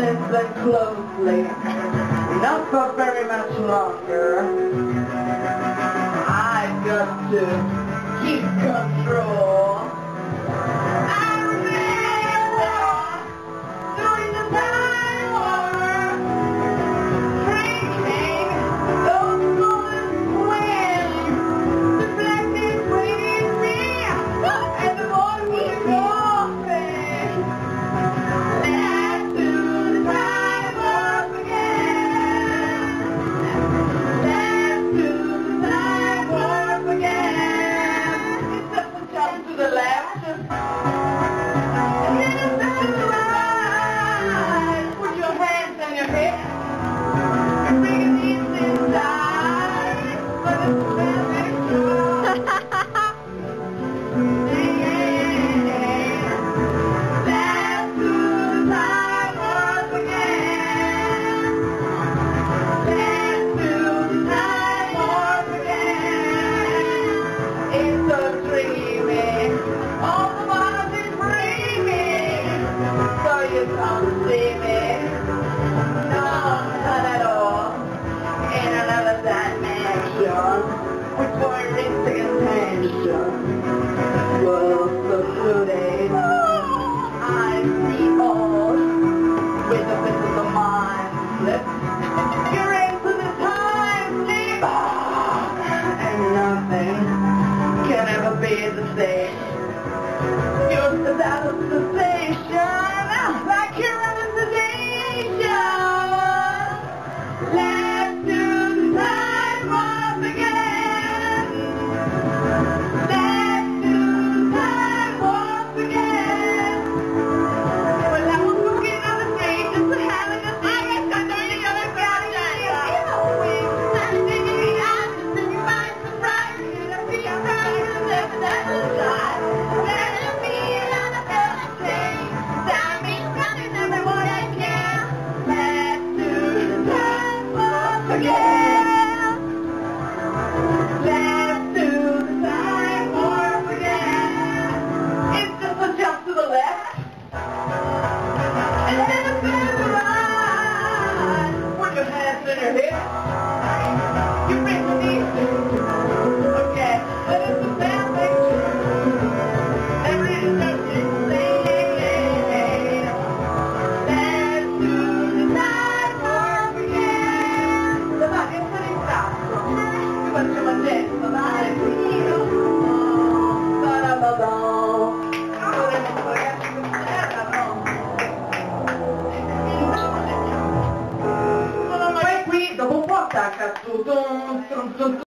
listen closely. Not for very much longer. I've got to keep control. I remember during the time war, drinking those moments when the blackness waited me and the water was open. Let's do the time warp again. Let's do the time warp again. It's just a jump to the left. And then a step to the right. Put your hands on your hips. And bring your knees inside. But it's very true. Let's do the time warp again. Let's do the time warp again. It's so dreamy. All the bottom is dreaming. So you can't see me. No, not at all. In another dimension. With more instant tension. Well, so today I see all with a bit of the mind slip. You're into the time sleep. And nothing can ever be the same. You're the out of the station, like you're out of the station. Let's do the time warp again. Let's do the time warp again. Well, I was walking on the street just to have a good day. I know you're gonna grab it. I'm thinking I'm just thinking my surprise. You're gonna be a right and there's another side. Let me on a better day. Time is running everywhere I can. Let's do the time warp again. Let's do the time warp again. It's just a jump to the left. And then a spin to the right. Put your hands in your hips. You bring the knees. Okay. Let us do that picture. Everything is insane. Let's do the time warp again. The back is sitting fast. You want to mangiare. Dai, finito. Poi qui dopo un po' attacca su